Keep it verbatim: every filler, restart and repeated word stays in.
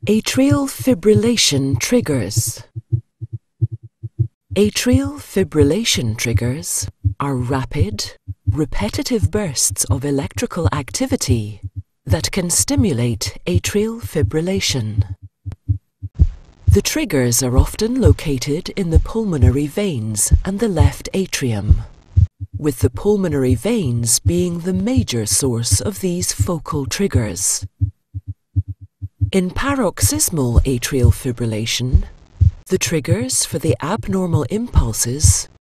Atrial fibrillation triggers. Atrial fibrillation triggers are rapid, repetitive bursts of electrical activity that can stimulate atrial fibrillation. The triggers are often located in the pulmonary veins and the left atrium, with the pulmonary veins being the major source of these focal triggers. In paroxysmal atrial fibrillation, the triggers for the abnormal impulses